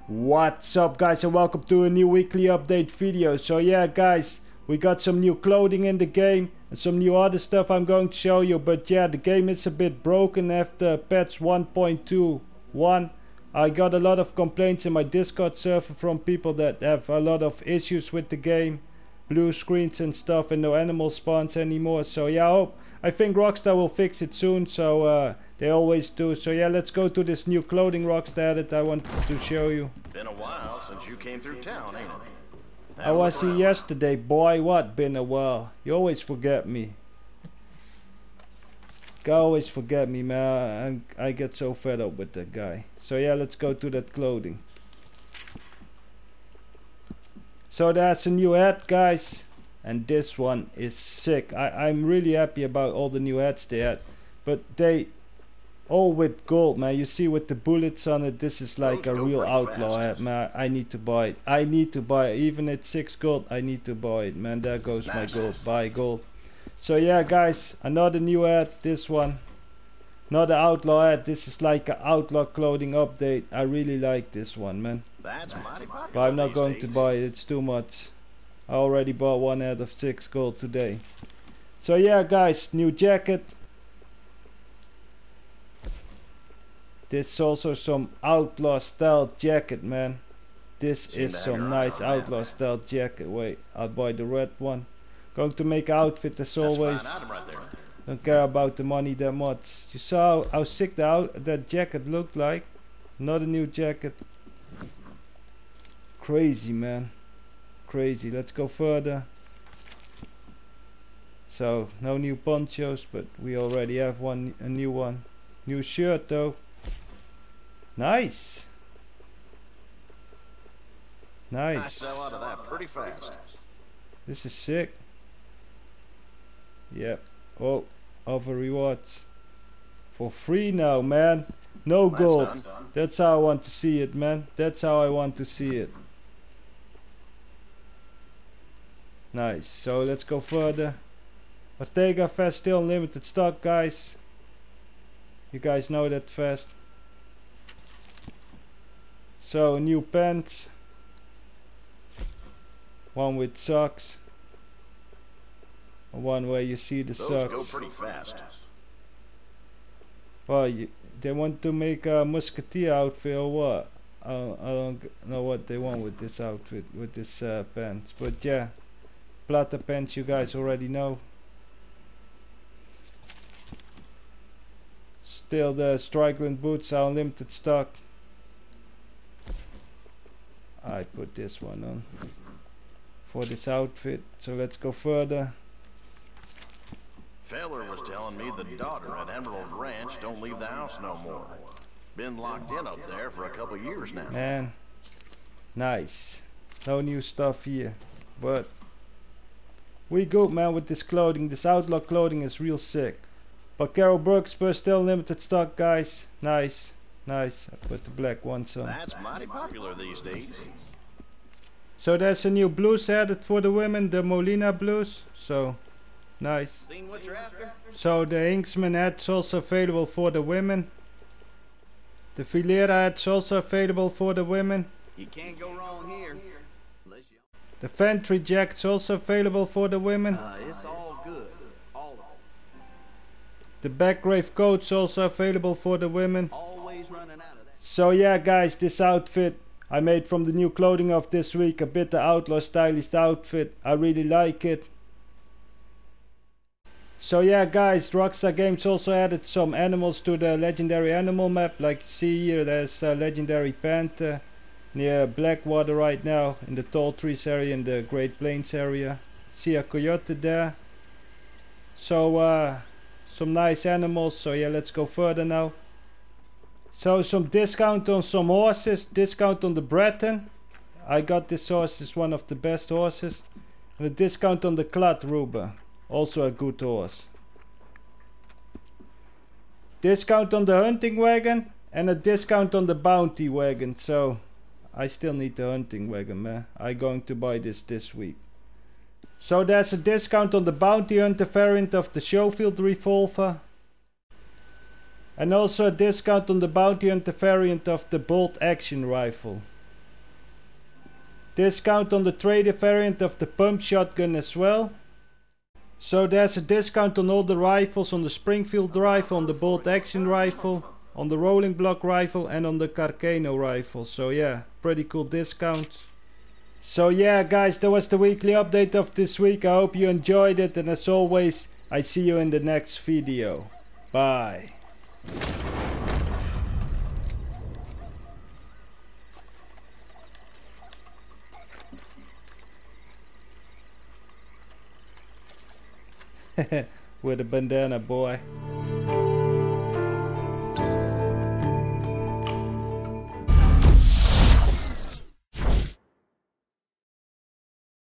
What's up guys, and welcome to a new weekly update video. So yeah guys, we got some new clothing in the game and some new other stuff I'm going to show you. But yeah, the game is a bit broken after patch 1.21. I got a lot of complaints in my Discord server from people that have a lot of issues with the game, blue screens and stuff, and no animal spawns anymore. So yeah, I think Rockstar will fix it soon, so they always do. So yeah, let's go to this new clothing Rockstar that I wanted to show you. Been a while since you came through town, ain't it? I was here yesterday, boy. What? Been a while. You always forget me. You always forget me, man. I get so fed up with that guy. So yeah, let's go to that clothing. So that's a new hat, guys, and this one is sick. I'm really happy about all the new hats they had, but they all with gold, man. You see with the bullets on it, this is like a real outlaw hat, man. I need to buy it. I need to buy it. Even at 6 gold, I need to buy it, man. There goes my gold. Buy gold. So yeah guys, another new hat. This one, not an outlaw hat. This is like an outlaw clothing update. I really like this one, man. That's mighty popular. But I'm not going to buy it, it's too much. I already bought one out of 6 gold today. So yeah guys, new jacket. This is also some outlaw style jacket, man. This is some nice outlaw style jacket. Wait, I'll buy the red one. Going to make an outfit as always. Don't care about the money that much. You saw how sick that jacket looked like. Not a new jacket. Crazy, man. Crazy. Let's go further. So no new ponchos, but we already have a new one. New shirt though. Nice. Nice. I sell out of that pretty fast. This is sick. Yep. Oh, other rewards for free now, man. No gold. That's how I want to see it, man. That's how I want to see it. Nice. So let's go further. Ortega Fest still limited stock, guys. You guys know that fast. So new pants. One with socks. One where you see the socks. Those go pretty fast. Well, they want to make a musketeer outfit or what? I don't know what they want with this outfit, with this pants. But yeah, Plata pants you guys already know. Still the Strickland boots are limited stock. I put this one on for this outfit. So let's go further. Feller was telling me the daughter at Emerald Ranch don't leave the house no more. Been locked in up there for a couple years now. Man, nice. No new stuff here, but we good, man, with this clothing. This outlaw clothing is real sick. Vaquero Brooks per still limited stock, guys. Nice. Nice. I put the black ones on. That's mighty popular these days. So there's a new blues added for the women, the Molina blues. So nice. Seen what you're after? So the Inksman hat's also available for the women. The Filera hat's also available for the women. You can't go wrong here. The Fentry jacket's also available for the women. It's all good. All of it. The Backgrave coat's also available for the women. Always running out of that. So yeah guys, this outfit I made from the new clothing of this week, a bit the outlaw stylish outfit. I really like it. So yeah guys, Rockstar Games also added some animals to the legendary animal map. Like you see here, there's a legendary panther near Blackwater right now, in the Tall Trees area, in the Great Plains area. See a coyote there. So some nice animals. So yeah, let's go further now. So some discount on some horses, discount on the Breton. I got this horse, is one of the best horses. And a discount on the Kladruber, also a good horse. Discount on the hunting wagon and a discount on the bounty wagon. So I still need the hunting wagon, man. I'm going to buy this week. So there's a discount on the bounty hunter variant of the Schofield revolver. And also a discount on the bounty hunter variant of the bolt action rifle. discount on the trader variant of the pump shotgun as well. So there's a discount on all the rifles, on the Springfield rifle, on the bolt action rifle, on the rolling block rifle and on the Carcano rifle. So yeah, pretty cool discount. So yeah guys, that was the weekly update of this week. I hope you enjoyed it, and as always, I see you in the next video. Bye. With a bandana, boy.